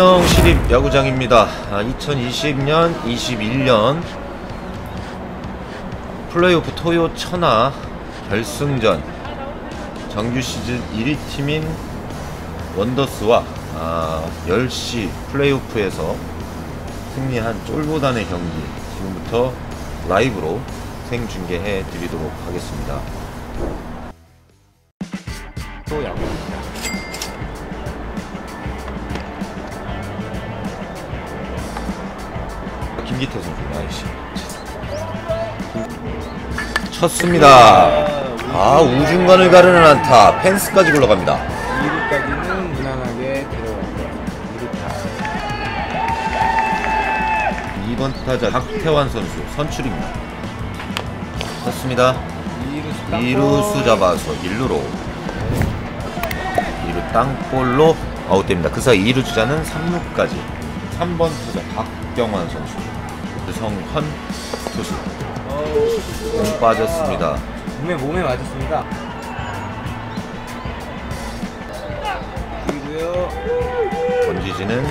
시립 야구장입니다. 2020년, 21년 플레이오프 토요 천하 결승전 정규 시즌 1위 팀인 원더스와 10시 플레이오프에서 승리한 쫄보단의 경기 지금부터 라이브로 생중계해 드리도록 하겠습니다. 또 야구 김기태 선수 나이스 쳤습니다. 우중간을 가르는 안타. 펜스까지 굴러갑니다. 2루까지는 무난하게 들어갑니다. 2루타. 2번 타자 박태환 선수 선출입니다. 쳤습니다. 2루수 잡아서 1루로 2루 땅볼로 아웃됩니다. 그 사이 2루 주자는 3루까지 3번 타자 박경환 선수 성헌 투수 공 빠졌습니다. 몸에 맞았습니다. 그리고요. 던지지는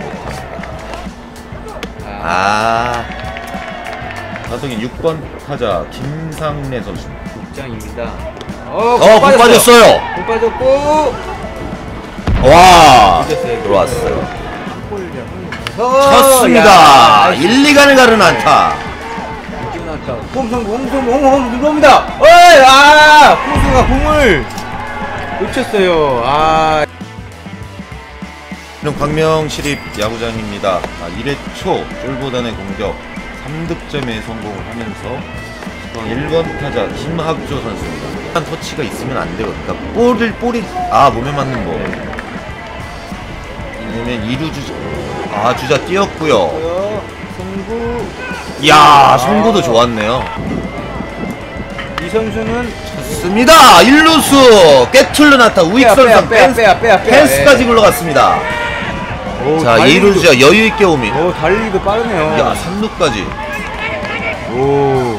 못합니다. 타석인 6번 타자 김상래 선수 국장입니다. 공 빠졌어요. 공 빠졌고 와 들어왔어요. 쳤습니다. 1, 2간을 가른 안타. 홈 들어옵니다. 포수가 공을 놓쳤어요. 이는 광명시립 야구장입니다. 1회 초 쫄보단의 공격 3득점에 성공을 하면서 1번 타자 김학조 선수입니다. 한 터치가 있으면 안 돼요. 그러니까 볼이 몸에 맞는 거. 왜냐면 2루 주자 뛰었고요. 송구. 이야, 송구도 좋았네요. 이 선수는 쳤습니다. 1루수 깨툴른 안타. 우익선상 펜스까지 굴러갔습니다. 자, 2루 주자 여유있게 오민. 달리기도 빠르네요. 야, 3루까지. 오.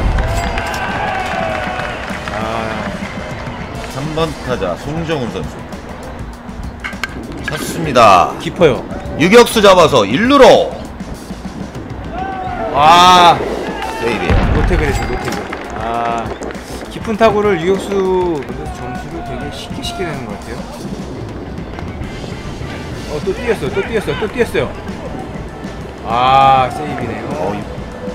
3번 타자 송정훈 선수 쳤습니다. 깊어요. 유격수 잡아서 1루로 세이브예요. 노태그랬어요. 노태그. 깊은 타구를 유격수 점수를 되게 쉽게 내는 것 같아요. 또 뛰었어요. 세이브네요.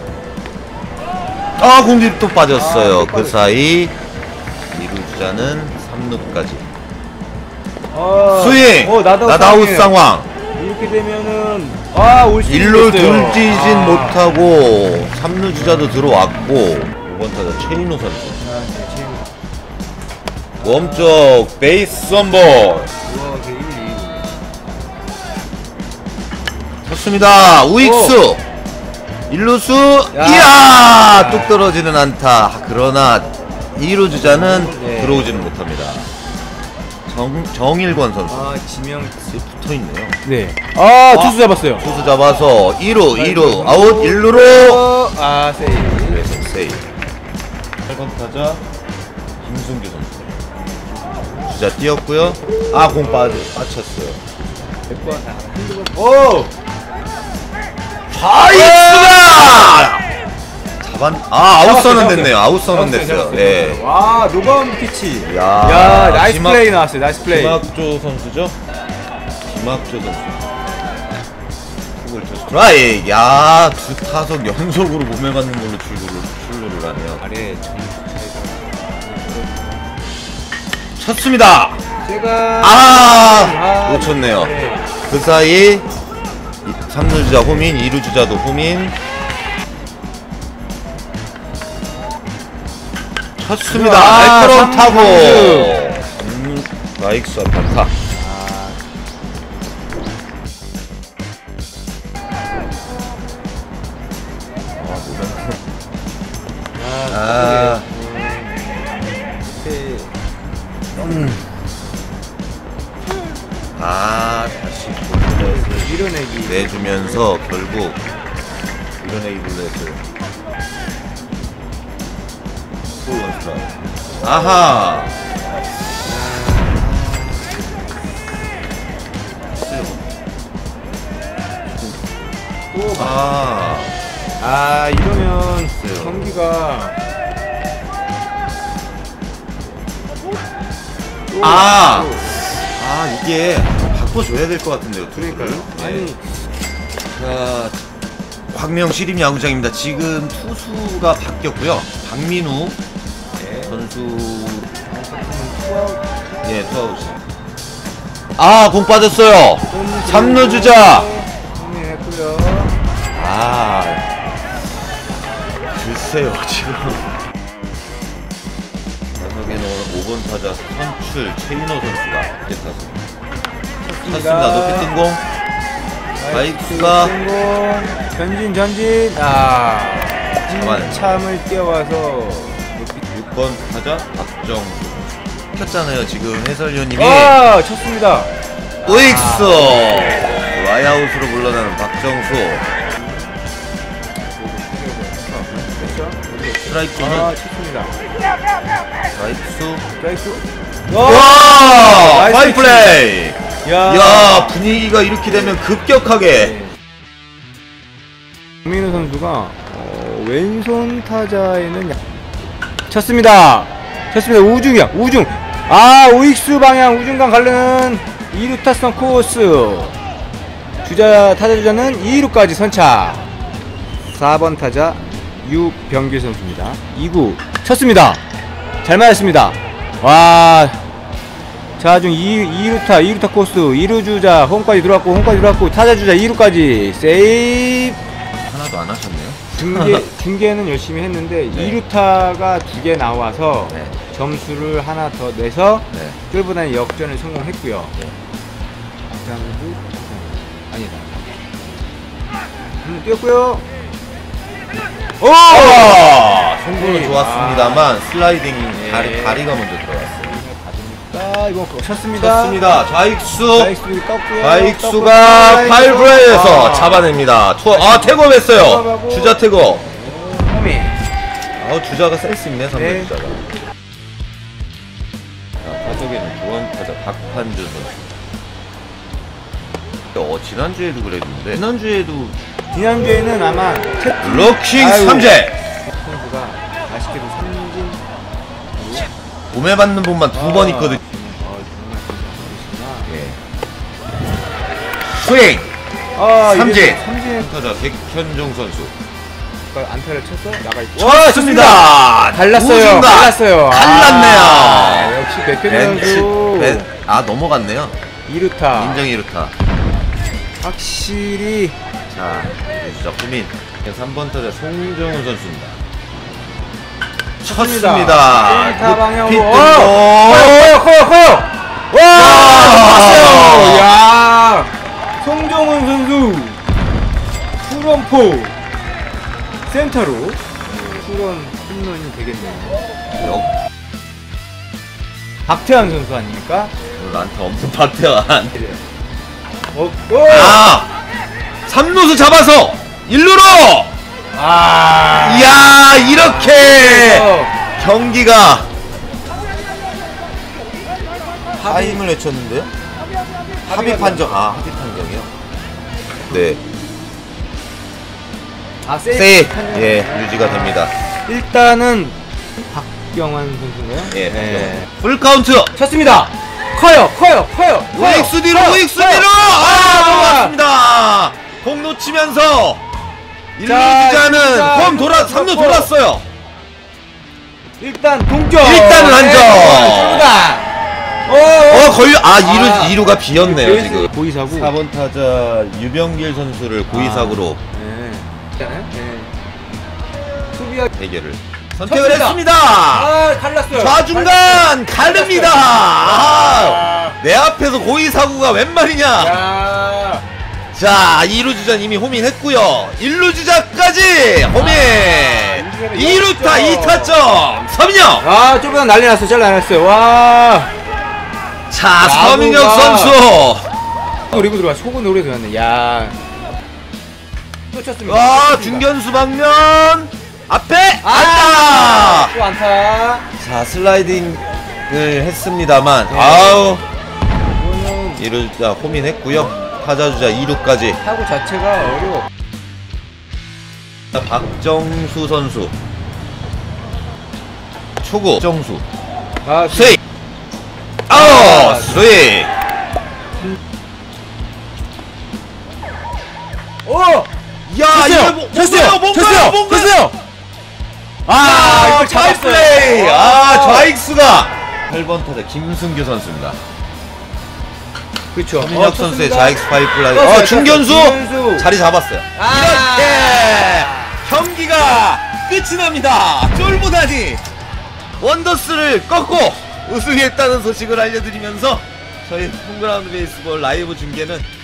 공기 또 빠졌어요. 그 사이 2루 주자는 3루까지 스윙! 나다웃 상황. 이렇게 되면은 올 수 1루 있겠어요. 돌지진 못하고 3루 주자도 들어왔고 5번 타자 최인호 선수 멈쪽 베이스 원볼 쳤습니다. 우익수 1루수 이야 뚝 떨어지는 안타. 그러나 2루 주자는 들어오지는 못합니다. 정일권 선수 지명 붙어있네요. 네. 투수 잡았어요. 투수 잡아서 2루 아웃 1루로 세이브. 그래서 세이브. 8번 타자 김승규 선수 주자 뛰었고요. 공 빠쳤어요. 좌익수가 아웃 선언됐네요. 아웃 선언됐어요. 네. 노바운드 피치. 나이스 플레이 나왔어요. 나이스 플레이. 김학조 선수죠? 김학조 선수. 스트라이크. 두 타석 연속으로 몸에 맞는 걸로 출루를 하네요. 아래 쳤습니다. 제가 놓쳤네요. 그 사이 3루 주자 호민, 2루 주자도 호민. 쳤습니다. 날카로운 타구. 라이크스 안타. 다시 밀어내기 내주면서 결국 밀어내기 블레스. 아하. 이러면 글쎄요. 경기가 이게 바꿔줘야 될 것 같은데요. 그러니까요. 투수를. 아니 자, 광명 시립 야구장입니다. 지금 투수가 바뀌었고요. 박민우 선수 투아웃. 공 빠졌어요. 3루 주자. 정리했고요. 글쎄요, 지금 타석에는 5번 타자 선출 최인호 선수가 타수. 쳤습니다. 높이 뜬 공. 바이크가 전진 참을 뛰어와서 6번 타자 박정수 켰잖아요. 지금 해설위원님이 쳤습니다. 우익수 와이아웃으로 물러나는 박정수. 스트라이크는 쳤습니다. 스트라이크. 나이스 파인 플레이. 야, 분위기가 이렇게 되면 급격하게. 박민우 선수가 왼손 타자에는 쳤습니다. 우중이야. 우익수 방향 우중간 가르는 2루 타선 코스. 타자 주자는 2루까지 선차. 4번 타자 유병길 선수입니다. 2구 쳤습니다. 잘 맞았습니다. 자중 2루타 코스 2루 주자 홈까지 들어왔고 타자 주자 2루까지 세이브. 하나도 안 하셨네요. 중계는 열심히 했는데 2루타가 2개 나와서 점수를 하나 더 내서 쫄보다는 역전을 성공했고요. 아니다. 뛰었고요. 송구는 좋았습니다만 슬라이딩이 다리가 먼저 들어갔어요. 이거 쳤습니다. 좌익수가 파일브레이에서 잡아냅니다. 태그업했어요. 주자 태그업. 주자가 센스 있네. 3루 주자가. 타석에는 9번 타자 박판준 선수. 지난주에도 그랬는데 지난주에는 아마 럭킹 삼재 선수가 아쉽게도 삼진 몸에 맞는 분만 2번 있거든. 스윙 삼진 타자 백현종 선수 안타를 쳤어? 나가있고 쳤습니다. 달랐어요. 달랐네요. 역시 백현종 선수 넘어갔네요. 2루타 인정 2루타. 확실히. 자 진짜 후민 3번 타자 송정훈 선수입니다. 쳤습니다. 1타 방향으로 야 송정훈 선수 투런포 센터로 투런 홈런이 되겠네요. 박태환 선수 아닙니까? 나한테 엄청 박태환. 3루수 잡아서 1루로. 이야, 이렇게 경기가 타임을 외쳤는데요? 합의 판정. 합의 판정이요? 네. 세이프. 유지가 됩니다. 일단은 박경환 선수인가요? 네. 풀카운트. 쳤습니다. 커요. 우익수 뒤로. 넘어갔습니다. 공 놓치면서 1루 주자는 홈 3루 돌았어요. 일단 동점. 일단은 한점. 걸려. 2루가 비었네요, 지금. 고의사고. 4번 타자 유병길 선수를 고의사고로 수비와 대결을 선택을 했습니다. 갈랐어요. 좌중간 가릅니다. 내 앞에서 고의사고가 웬 말이냐. 자, 2루 주자 이미 호민했고요. 1루 주자까지 호민. 2루타 2타점 서민혁. 쫄보다 난리 났어요. 자, 서민혁 선수 노리고 들어와. 속은 노래 들어왔네. 또 쳤습니다. 중견수 방면 앞에 안타. 또 안타. 자, 슬라이딩을 했습니다만 2루 주자 호민했고요. 타자 주자 2루까지. 타구 자체가 어려워. 박정수 선수 초구 정수 스윙. 스윙. 야, 이거 됐어요. 이거 잡았어요. 좌익플레이. 좌익수가 8번 타자 김승규 선수입니다. 그렇죠. 현민혁 선수의 좌익수 파이플라이. 떴어요, 중견수 자리 잡았어요. 이렇게 경기가 끝이 납니다. 쫄보다니 원더스를 꺾고 우승했다는 소식을 알려드리면서 저희 홈그라운드 베이스볼 라이브 중계는